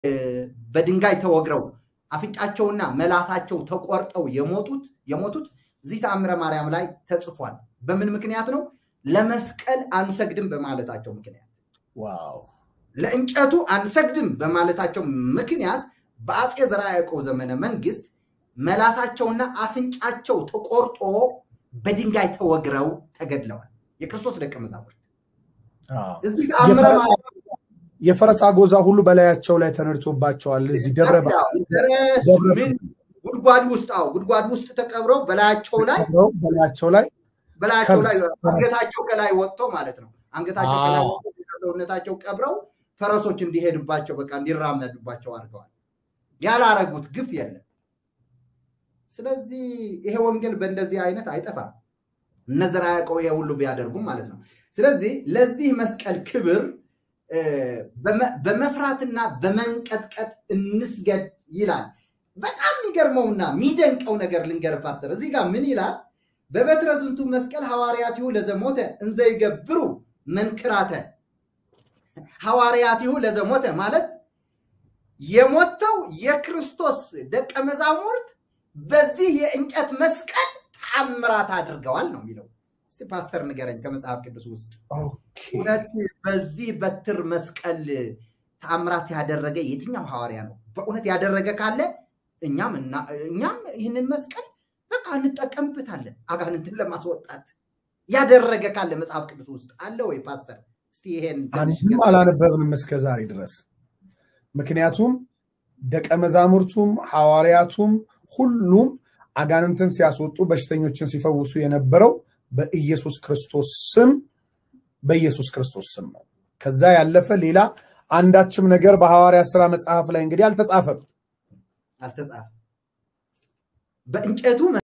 በድንጋይ ተወግረው አፍንጫቸውና መላሳቸው ተቆርጠው የሞቱት እዚህ ተአምረ ማርያም ላይ ተጽፏል። በምን ምክንያት ነው? ለመስቀል አንሰግድም በማለታቸው ምክንያት። ዋው! ለእንጨቱ አንሰግድም በማለታቸው ምክንያት በአጼ ዘርዓ ያዕቆብ ዘመነ መንግስት መላሳቸውና አፍንጫቸው ተቆርጦ በድንጋይ ተወግረው ተገድለዋል። የክርስቶስ ደቀ መዛሙርት እዚህ ተአምረ ማርያም የፈረስ አጎዛ ሁሉ በላያቸው ላይ ተነድቶባቸዋል። እዚህ ደብረ ጉድጓድ ውስጥ ተቀብረው በላያቸው ላይ አንገታቸው ከላይ ወጥቶ ማለት ነው። አንገታቸው ከላይ ወጥቶ ሰውነታቸው ቀብረው ፈረሶች እንዲሄዱባቸው በቃ እንዲራመዱባቸው አድርገዋል። ያላረጉት ግፍ የለም። ስለዚህ ይሄ ወንጌል በእንደዚህ አይነት አይጠፋም። እነ ዘርዓ ያዕቆብ ሁሉ ቢያደርጉም ማለት ነው። ስለዚህ ለዚህ መስቀል ክብር በመፍራትና በመንቀጥቀጥ እንስገድ ይላል። በጣም የሚገርመውና የሚደንቀው ነገር ልንገር ፓስተር፣ እዚህ ጋር ምን ይላል? በበትረ ዝንቱ መስቀል ሐዋርያቲሁ ለዘሞተ እንዘ ይገብሩ መንክራተ። ሐዋርያቲሁ ለዘሞተ ማለት የሞተው የክርስቶስ ደቀ መዛሙርት በዚህ የእንጨት መስቀል ተአምራት አድርገዋል ነው የሚለው። እስቲ ፓስተር ንገረኝ ከመጽሐፍ ቅዱስ ውስጥ እውነት በዚህ በትር መስቀል ተአምራት ያደረገ የትኛው ሐዋርያ ነው? በእውነት ያደረገ ካለ እኛም ይህንን መስቀል በቃ እንጠቀምበታለን አጋንንትን ለማስወጣት። ያደረገ ካለ መጽሐፍ ቅዱስ ውስጥ አለ ወይ ፓስተር? እስቲ ይሄን አንድም አላነበብንም እስከ ዛሬ ድረስ። ምክንያቱም ደቀ መዛሙርቱም ሐዋርያቱም ሁሉም አጋንንትን ሲያስወጡ በሽተኞችን ሲፈውሱ የነበረው በኢየሱስ ክርስቶስ ስም ነው። ከዛ ያለፈ ሌላ አንዳችም ነገር በሐዋርያት ሥራ መጽሐፍ ላይ እንግዲህ አልተጻፈም። በእንጨቱ